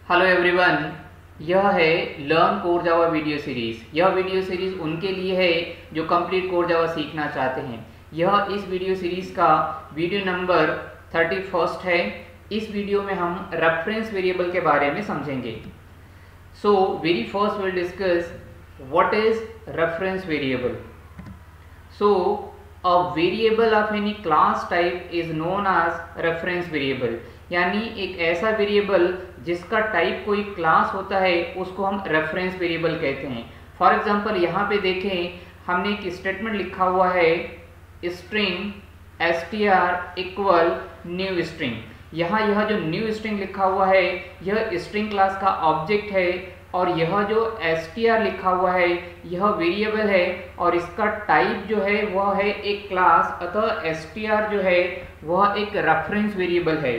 Hello everyone, यह है learn core Java video series. यह वीडियो सीरीज़ उनके लिए है जो कंप्लीट कोर जावा सीखना चाहते हैं। यह इस वीडियो सीरीज़ का वीडियो नंबर 31 है। इस वीडियो में हम रेफरेंस वेरिएबल के बारे में समझेंगे। So very first will discuss what is reference variable. So a variable of any class type is known as reference variable, यानी एक ऐसा वेरिएबल जिसका टाइप कोई क्लास होता है उसको हम रेफरेंस वेरिएबल कहते हैं। फॉर एग्जांपल यहाँ पे देखें, हमने एक स्टेटमेंट लिखा हुआ है string str equal new string. यहाँ यह जो न्यू स्ट्रिंग लिखा हुआ है यह स्ट्रिंग क्लास का ऑब्जेक्ट है और यह जो str लिखा हुआ है यह वेरिएबल है और इसका टाइप जो है वह है एक क्लास, अतः str जो है वह एक रेफरेंस वेरिएबल है।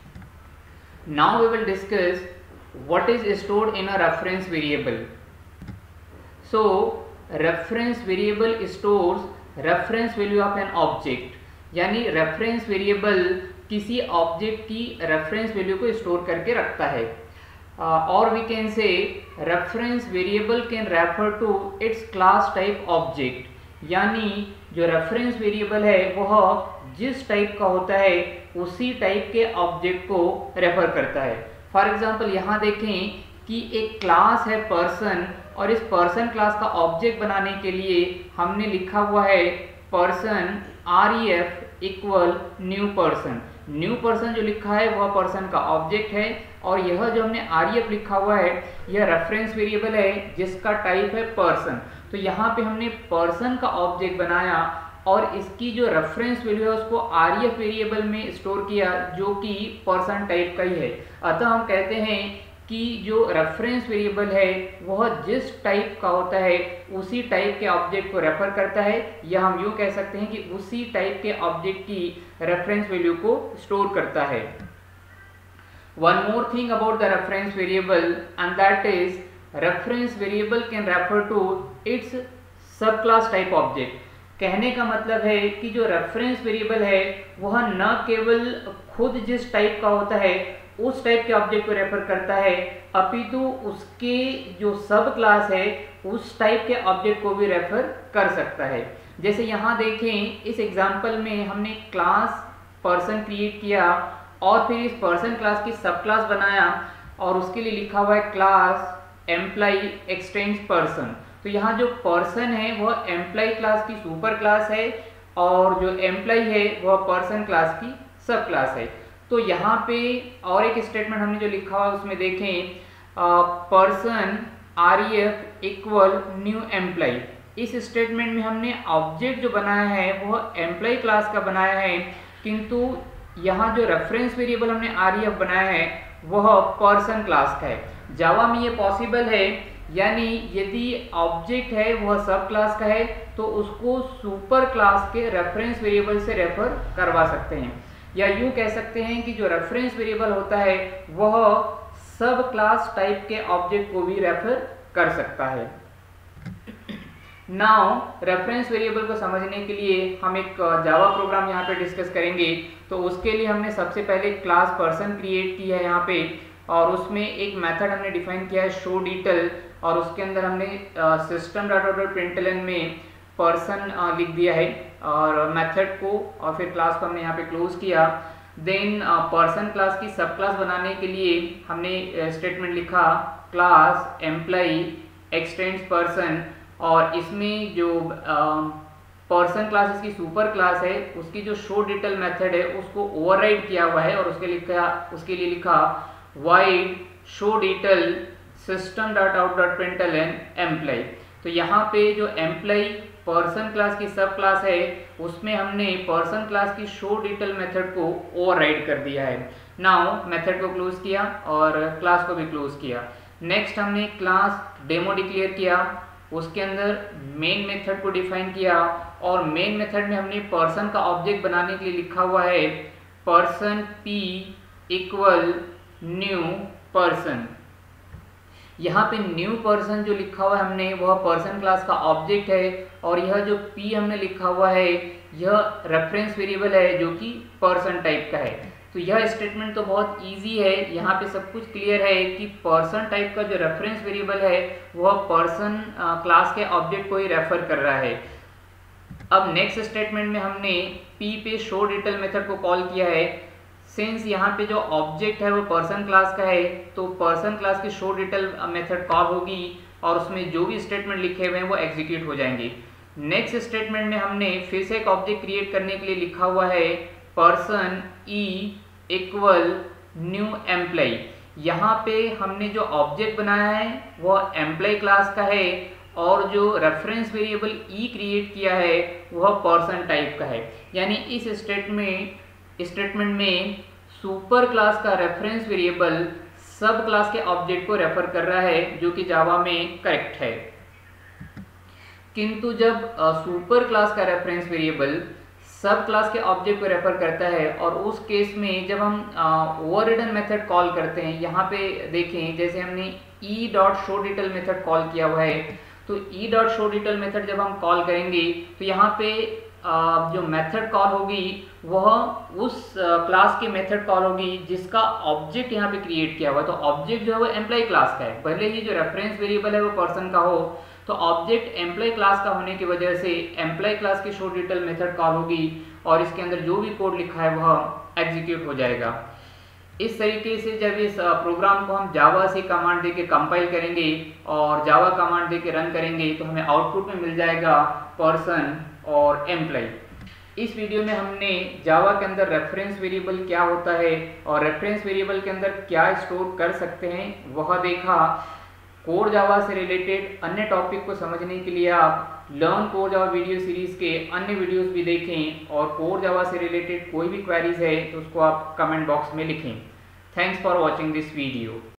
Now we will discuss what is stored in a reference variable. So reference variable stores reference value of an object, यानी रेफरेंस वेरिएबल किसी ऑब्जेक्ट की रेफरेंस वैल्यू को स्टोर करके रखता है। और we can say reference variable can refer to its class type object, यानी जो रेफरेंस वेरिएबल है वह जिस टाइप का होता है उसी टाइप के ऑब्जेक्ट को रेफर करता है। फॉर एग्जांपल यहाँ देखें कि एक क्लास है पर्सन और इस पर्सन क्लास का ऑब्जेक्ट बनाने के लिए हमने लिखा हुआ है person ref equal new person. New person जो लिखा है वह पर्सन का ऑब्जेक्ट है और यह जो हमने ref लिखा हुआ है यह रेफरेंस वेरिएबल है जिसका टाइप है पर्सन। तो यहाँ पे हमने पर्सन का ऑब्जेक्ट बनाया और इसकी जो रेफरेंस वैल्यू है उसको ref वेरिएबल में स्टोर किया जो कि पर्सन टाइप का ही है। अतः हम कहते हैं कि जो रेफरेंस वेरिएबल है वह जिस टाइप का होता है उसी टाइप के ऑब्जेक्ट को रेफर करता है, या हम यूँ कह सकते हैं कि उसी टाइप के ऑब्जेक्ट की रेफरेंस वैल्यू को स्टोर करता है। One more thing about the reference variable, and that is reference variable can refer to its subclass type object। कहने का मतलब है कि जो रेफरेंस वेरिएबल है वह न केवल खुद जिस टाइप का होता है उस टाइप के ऑब्जेक्ट को रेफर करता है, अपितु उसके जो सब क्लास है उस टाइप के ऑब्जेक्ट को भी रेफर कर सकता है। जैसे यहाँ देखें, इस एग्जांपल में हमने क्लास पर्सन क्रिएट किया और फिर इस पर्सन क्लास की सब क्लास बनाया और उसके लिए लिखा हुआ है क्लास एम्प्लॉय एक्सटेंड्स पर्सन। तो यहाँ जो पर्सन है वह एम्प्लॉय क्लास की सुपर क्लास है और जो एम्प्लॉय है वह पर्सन क्लास की सब क्लास है। तो यहाँ पे और एक स्टेटमेंट हमने जो लिखा हुआ उसमें देखें person ref equal new employee. इस स्टेटमेंट में हमने ऑब्जेक्ट जो बनाया है वह एम्प्लॉय क्लास का बनाया है, किंतु यहाँ जो रेफरेंस वेरिएबल हमने ref बनाया है वह पर्सन क्लास का है। जावा में ये पॉसिबल है, यानी यदि ऑब्जेक्ट है वह सब क्लास का है तो उसको सुपर क्लास के रेफरेंस वेरिएबल से रेफर करवा सकते हैं, या यूं कह सकते हैं कि जो रेफरेंस वेरिएबल होता है वह सब क्लास टाइप के ऑब्जेक्ट को भी रेफर कर सकता है। नाउ रेफरेंस वेरिएबल को समझने के लिए हम एक जावा प्रोग्राम यहाँ पे डिस्कस करेंगे। तो उसके लिए हमने सबसे पहले क्लास पर्सन क्रिएट की है यहाँ पे, और उसमें एक मेथड हमने डिफाइन किया है शो डिटेल, और उसके अंदर हमने सिस्टम डॉट आउट प्रिंटलन में पर्सन लिख दिया है और मेथड को, और फिर क्लास को हमने यहाँ पे क्लोज किया। देन पर्सन क्लास की सब क्लास बनाने के लिए हमने स्टेटमेंट लिखा क्लास एम्प्लॉय एक्सटेंड्स पर्सन, और इसमें जो पर्सन क्लास इसकी सुपर क्लास है उसकी जो शो डिटेल मेथड है उसको ओवरराइड किया हुआ है और उसके लिए लिखा void show detail system dot out dot println employee. तो यहाँ पे जो एम्प्लॉय पर्सन क्लास की सब क्लास है उसमें हमने पर्सन क्लास की शो डिटेल मेथड को ओवरराइड कर दिया है। नाउ मेथड को क्लोज किया और क्लास को भी क्लोज किया। नेक्स्ट हमने क्लास डेमो डिक्लेयर किया, उसके अंदर मेन मेथड को डिफाइन किया और मेन मेथड में हमने पर्सन का ऑब्जेक्ट बनाने के लिए लिखा हुआ है person p equal new person. यहाँ पे न्यू पर्सन जो लिखा हुआ है हमने वह पर्सन क्लास का ऑब्जेक्ट है और यह जो p हमने लिखा हुआ है यह रेफरेंस वेरिएबल है जो कि पर्सन टाइप का है। तो यह स्टेटमेंट तो बहुत इजी है, यहाँ पे सब कुछ क्लियर है कि पर्सन टाइप का जो रेफरेंस वेरिएबल है वह पर्सन क्लास के ऑब्जेक्ट को ही रेफर कर रहा है। अब नेक्स्ट स्टेटमेंट में हमने p पे शो डिटेल मेथड को कॉल किया है। सिंस यहाँ पे जो ऑब्जेक्ट है वो पर्सन क्लास का है तो पर्सन क्लास की शो डिटेल मेथड कॉल होगी और उसमें जो भी स्टेटमेंट लिखे हुए हैं वो एग्जीक्यूट हो जाएंगे। नेक्स्ट स्टेटमेंट में हमने फिर से एक ऑब्जेक्ट क्रिएट करने के लिए लिखा हुआ है person E equal new employee. यहाँ पे हमने जो ऑब्जेक्ट बनाया है वह एम्प्लॉय क्लास का है और जो रेफरेंस वेरिएबल ई क्रिएट किया है वह पर्सन टाइप का है। यानी इस स्टेटमेंट में सुपर क्लास का रेफरेंस वेरिएबल सब क्लास के ऑब्जेक्ट को रेफर कर रहा है, जो कि जावा में करेक्ट है। किंतु जब सुपर क्लास का रेफरेंस वेरिएबल सब क्लास के ऑब्जेक्ट को रेफर करता है और उस केस में जब हम ओवररिडन मेथड कॉल करते हैं, यहाँ पे देखें जैसे हमने e.showDetail मेथड कॉल किया हुआ है, तो e.showDetail मेथड जब हम कॉल करेंगे तो यहाँ पे जो मेथड कॉल होगी वह उस क्लास की मेथड कॉल होगी जिसका ऑब्जेक्ट यहाँ पे क्रिएट किया हुआ है। तो ऑब्जेक्ट जो है वो एम्प्लॉय क्लास का है, भले ही जो रेफरेंस वेरिएबल है वो पर्सन का हो, तो ऑब्जेक्ट एम्प्लॉय क्लास का होने की वजह से एम्प्लॉय क्लास की शो डिटेल मेथड कॉल होगी और इसके अंदर जो भी कोड लिखा है वह एग्जीक्यूट हो जाएगा। इस तरीके से जब इस प्रोग्राम को हम जावा से कमांड देके कंपाइल करेंगे और जावा कमांड देके रन करेंगे तो हमें आउटपुट में मिल जाएगा पर्सन और एम्प्लॉय। इस वीडियो में हमने जावा के अंदर रेफरेंस वेरिएबल क्या होता है और रेफरेंस वेरिएबल के अंदर क्या स्टोर कर सकते हैं वह देखा। कोर जावा से रिलेटेड अन्य टॉपिक को समझने के लिए आप learn core Java video series के अन्य वीडियोस भी देखें और कोर जावा से रिलेटेड कोई भी क्वेरीज है तो उसको आप कमेंट बॉक्स में लिखें। Thanks for watching this video.